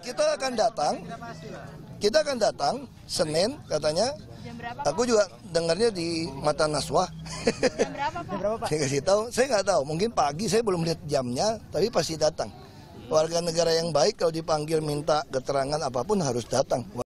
Kita akan datang Senin katanya. Aku juga dengarnya di Mata Naswa. Jam berapa, Pak? Saya kasih tahu, saya nggak tahu. Mungkin pagi, saya belum lihat jamnya, tapi pasti datang. Warga negara yang baik kalau dipanggil minta keterangan apapun harus datang.